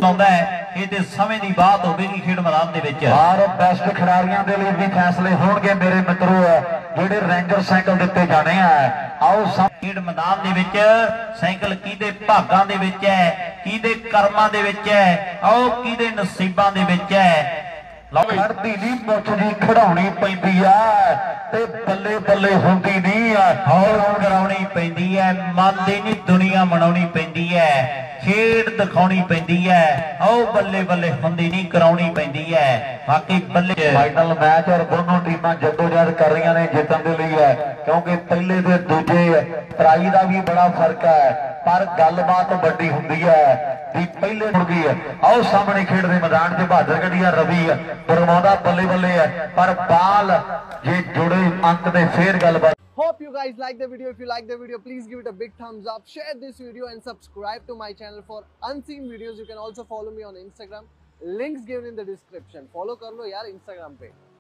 ਆਉਂਦਾ ਹੈ ਇਹ ਤੇ ਸਮੇਂ ਦੀ ਬਾਤ ਹੋਵੇਗੀ ਖੇਡ ਮੈਦਾਨ ਦੇ ਵਿੱਚ। ਔਰ ਬੈਸਟ ਖਿਡਾਰੀਆਂ ਦੇ ਲਈ ਵੀ ਫੈਸਲੇ ਹੋਣਗੇ ਮੇਰੇ ਮਿੱਤਰੋ, ਜਿਹੜੇ ਰੈਂਜਰ ਸਾਈਕਲ ਦਿੱਤੇ ਜਾਣੇ ਆ। ਆਓ ਖੇਡ ਮੈਦਾਨ ਦੇ ਵਿੱਚ ਸਾਈਕਲ ਕਿਹਦੇ ਭਾਗਾਂ ਦੇ ਵਿੱਚ ਹੈ, ਕਿਹਦੇ ਕਰਮਾਂ ਦੇ ਵਿੱਚ ਹੈ, ਆਓ ਕਿਹਦੇ ਨਸੀਬਾਂ ਦੇ ਵਿੱਚ ਹੈ। ਖੜਦੀ ਨਹੀਂ ਮੁੱਛ ਜੀ ਖੜਾਉਣੀ ਪੈਂਦੀ ਆ ਤੇ ਬੱਲੇ ਬੱਲੇ ਹੁੰਦੀ ਨਹੀਂ ਆ, ਹੌਲ ਕਰਾਉਣੀ ਪੈਂਦੀ ਹੈ, ਮਨ ਦੀ ਨਹੀਂ ਦੁਨੀਆ ਮਨਾਉਣੀ ਪੈਂਦੀ ਹੈ, ਖੇਡ ਦਿਖਾਉਣੀ ਪੈਂਦੀ ਹੈ, ਆਓ ਬੱਲੇ ਬੱਲੇ ਹੁੰਦੀ ਨਹੀਂ ਕਰਾਉਣੀ ਪੈਂਦੀ ਹੈ। ਬਾਕੀ ਬੱਲੇ ਫਾਈਨਲ ਮੈਚ ਔਰ ਦੋਨੋਂ ਟੀਮਾਂ ਜਦੋਜਹਿਦ ਕਰ ਰਹੀਆਂ ਨੇ ਜਿੱਤਣ ਦੇ ਲਈ ਹੈ, ਕਿਉਂਕਿ ਪਹਿਲੇ ਤੇ ਦੂਜੇ ਪ੍ਰਾਈਜ਼ ਦਾ ਵੀ ਬੜਾ ਫਰਕ ਹੈ, ਪਰ ਗੱਲਬਾਤ ਵੱਡੀ ਹੁੰਦੀ ਹੈ ਵੀ ਪਹਿਲੇ ਮੁੜ ਗਈ ਹੈ। ਆਓ ਸਾਹਮਣੇ ਖੇਡ ਦੇ ਮੈਦਾਨ 'ਚ ਬਹਾਦਰ ਗੱਡੀਆ ਰਵੀ ਬਰਮਾਉਂਦਾ ਬੱਲੇ ਬੱਲੇ ਹੈ, ਪਰ ਬਾਲ ਜੇ ਜੁੜੇ ਅੰਕ ਤੇ ਫੇਰ ਗੱਲਬਾਤ। Hope you guys like the video. If you like the video, please give it a big thumbs up, share this video and subscribe to my channel for unseen videos. You can also follow me on Instagram, links given in the description. Follow kar lo yaar Instagram pe.